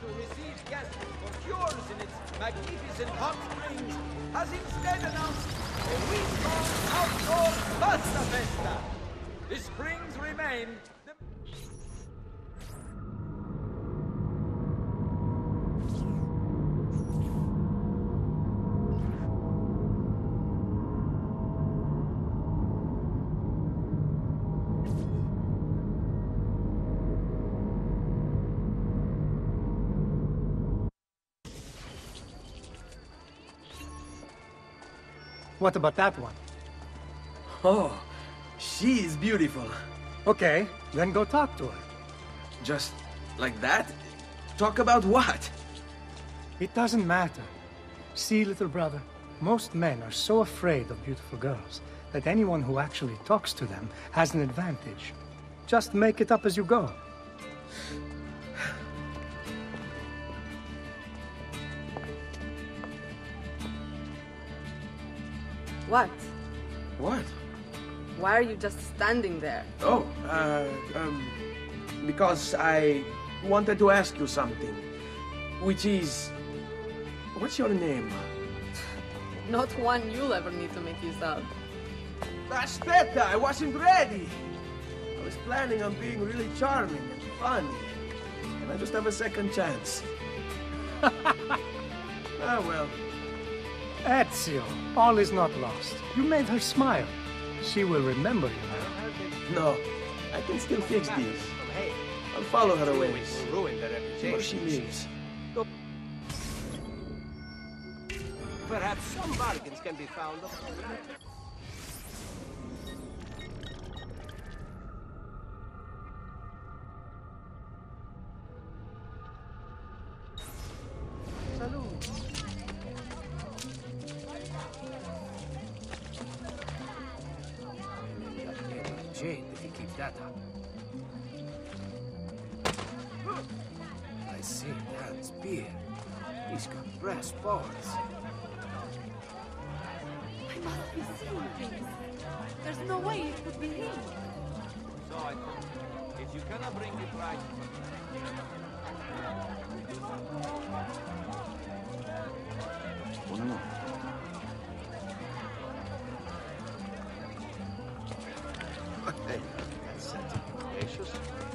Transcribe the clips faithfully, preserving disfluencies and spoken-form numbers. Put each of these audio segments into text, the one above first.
to receive guests for cures in its magnificent hot springs has instead announced a week-long outdoor pasta festa. The springs remain the... What about that one? Oh, she is beautiful. Okay, then go talk to her. Just like that? Talk about what? It doesn't matter. See, little brother, most men are so afraid of beautiful girls that anyone who actually talks to them has an advantage. Just make it up as you go. What? What? Why are you just standing there? Oh, uh, um, because I wanted to ask you something. Which is... What's your name? Not one you'll ever need to make use of. Aspetta, I wasn't ready! I was planning on being really charming and funny. And I just have a second chance. Ah, well. Ezio, all is not lost. You made her smile. She will remember you now. No, I can still fix these. I'll follow her away. See where she lives. Perhaps some bargains can be found. If he keeps that up. I see that spear. He's got brass balls. I must be seeing things. There's no way it could be him. So I thought, if you cannot bring it right... Uno. Hey, that's gracious.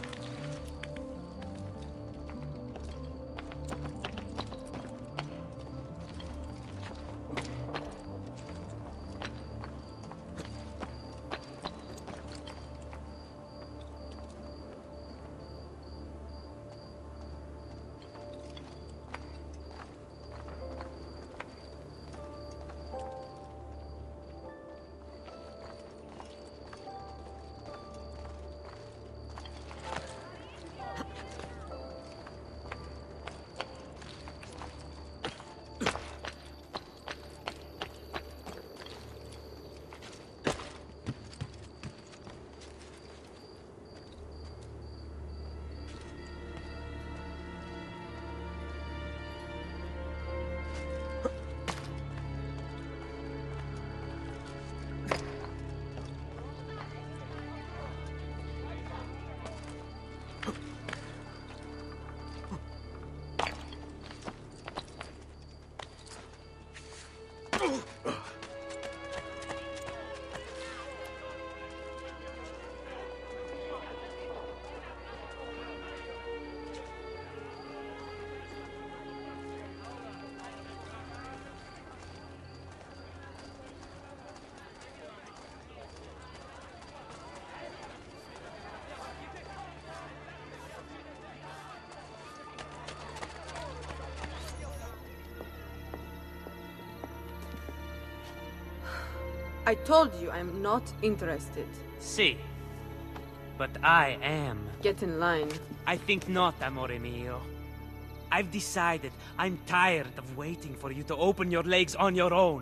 I told you I'm not interested. Si. But I am. Get in line. I think not, amore mio. I've decided I'm tired of waiting for you to open your legs on your own.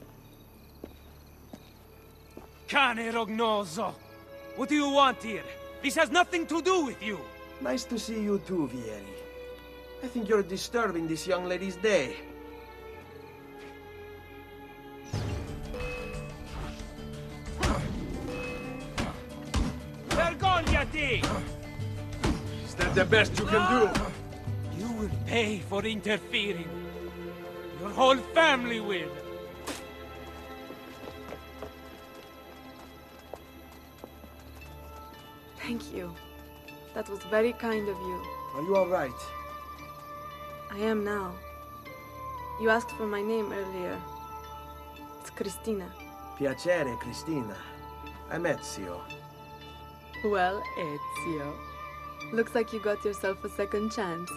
Cane rognoso! What do you want here? This has nothing to do with you! Nice to see you too, Vieri. I think you're disturbing this young lady's day. Vergognati! Is that the best you can do? You will pay for interfering. Your whole family will. Thank you. That was very kind of you. Are you all right? I am now. You asked for my name earlier. It's Cristina. Piacere, Cristina. I'm Ezio. Well, Ezio. Looks like you got yourself a second chance.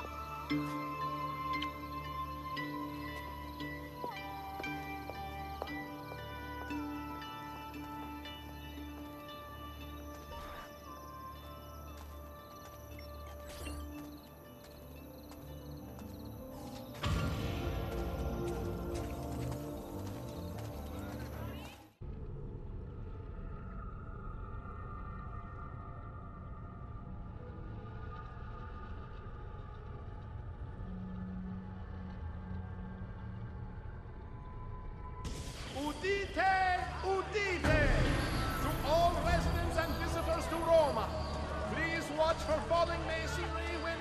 Udite! Udite! To all residents and visitors to Roma, please watch for falling masonry when...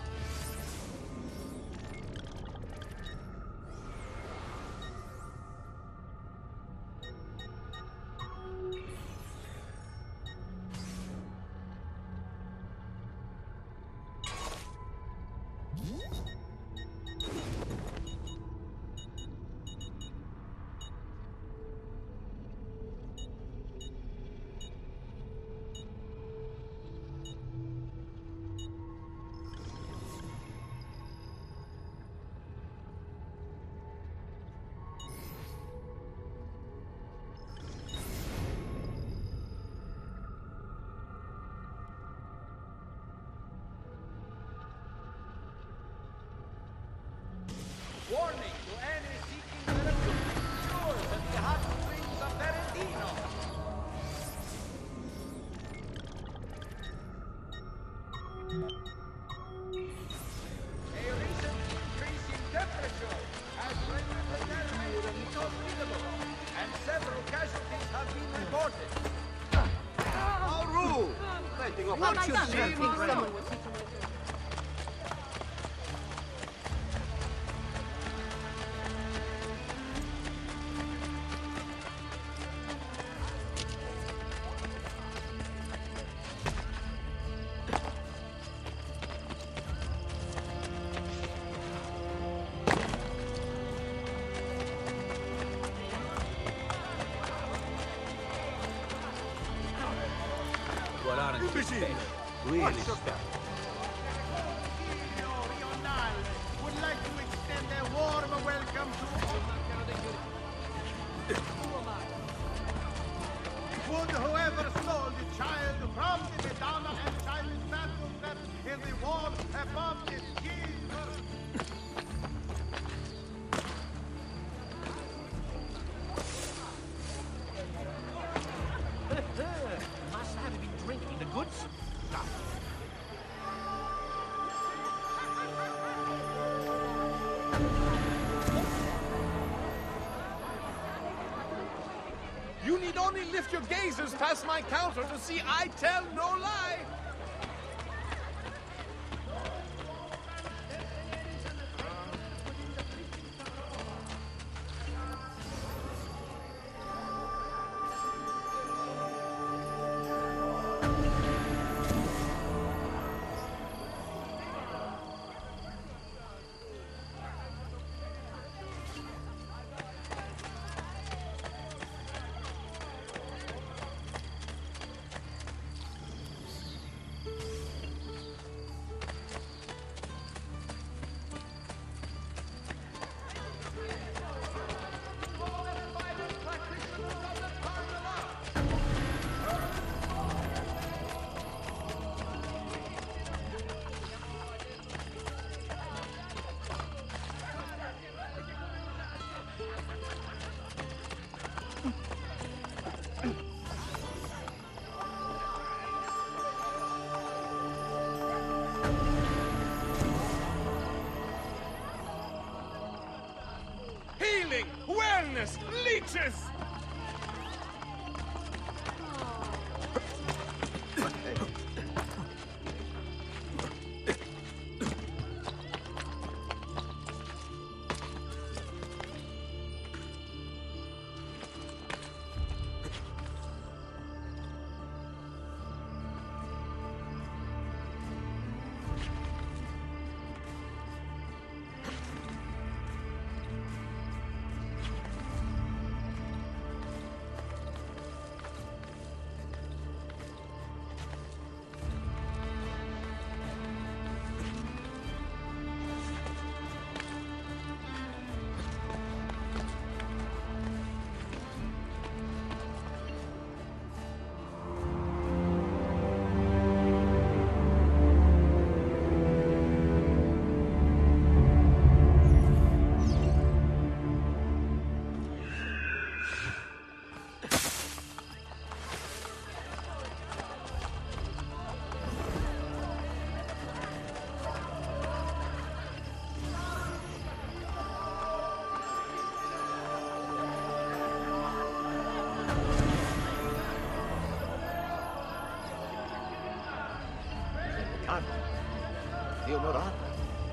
Warning to any seeking therapeutic cures at the hot springs of Ferentino. A recent increase in temperature has rendered the terrain inhospitable, and several casualties have been reported. Auru! Letting off Not our done. I children. think someone was teaching me. What aren't you saying? Really stuff. would like to extend a warm welcome to... Would whoever stole the child from the Madonna and Childish Battle in the war above this Jesus? Must have been drinking the good stuff. You need only lift your gazes past my counter to see I tell no lie. Anna. Dio Morana.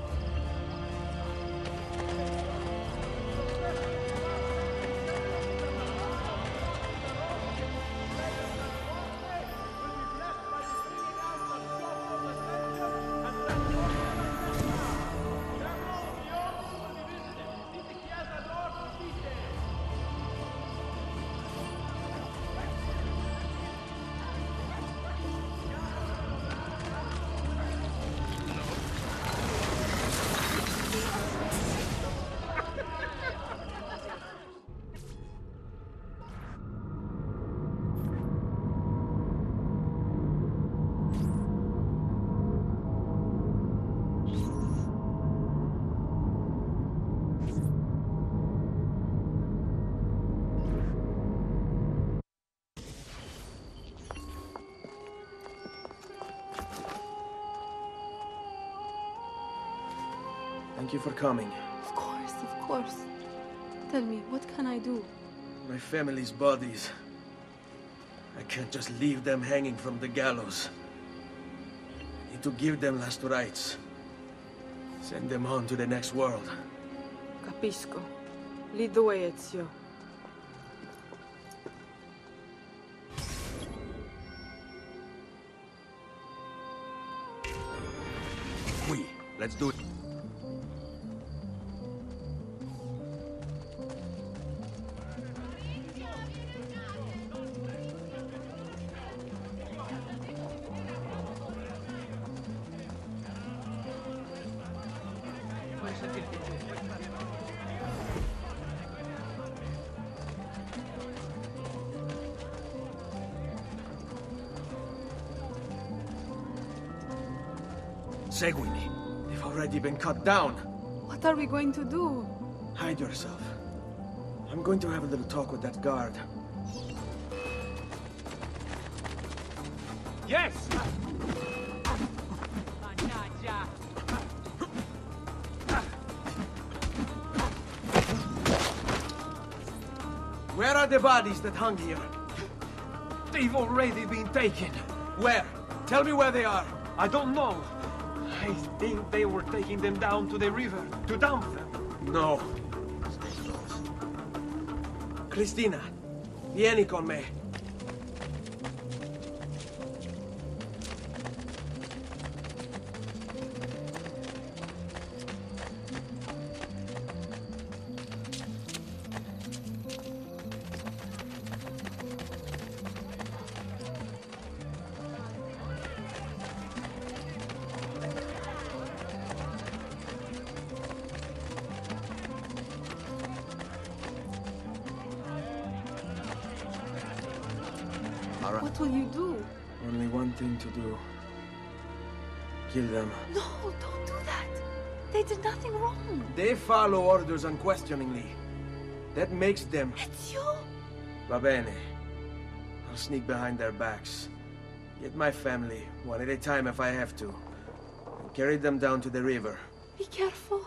Thank you for coming. Of course, of course. Tell me, what can I do? My family's bodies. I can't just leave them hanging from the gallows. I need to give them last rites. Send them on to the next world. Capisco. Lead the way, Ezio. Qui, let's do it. Seguimi. They've already been cut down. What are we going to do? Hide yourself. I'm going to have a little talk with that guard. Yes! Where are the bodies that hung here? They've already been taken. Where? Tell me where they are. I don't know. I think they were taking them down to the river to dump them. No. Cristina, vieni con me. What will you do? Only one thing to do. Kill them. No, don't do that. They did nothing wrong. They follow orders unquestioningly. That makes them... Ezio? Va bene. I'll sneak behind their backs. Get my family, one at a time if I have to. And carry them down to the river. Be careful.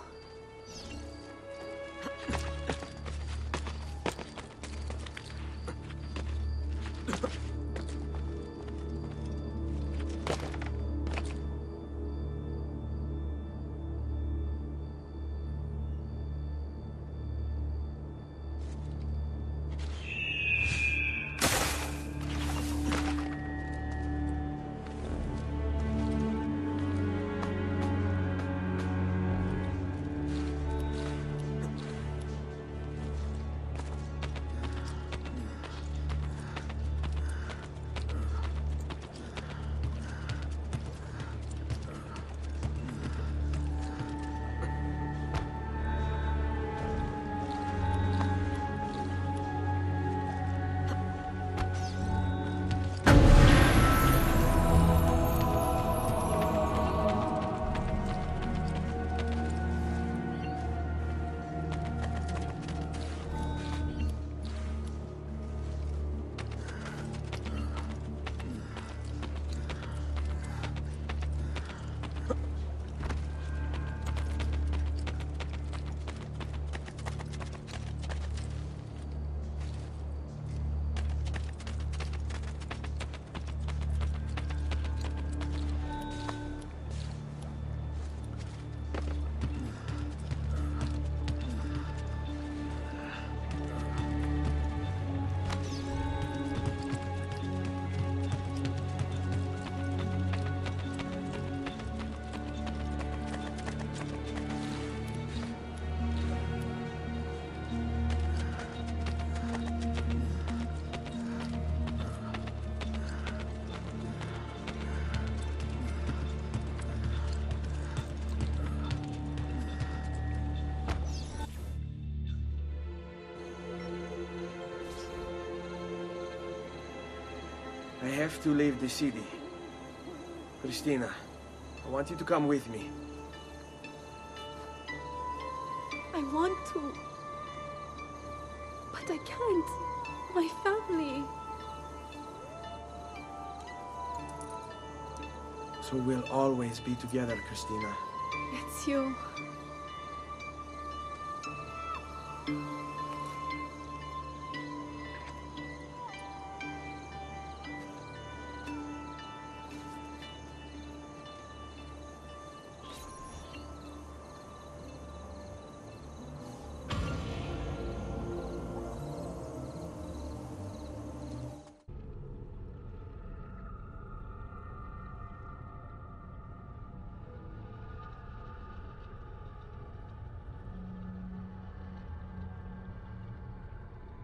have to leave the city. Cristina, I want you to come with me. I want to. But I can't. My family. So we'll always be together, Cristina. It's you.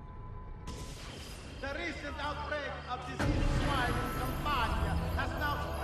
The recent outbreak of disease swine in Campania has now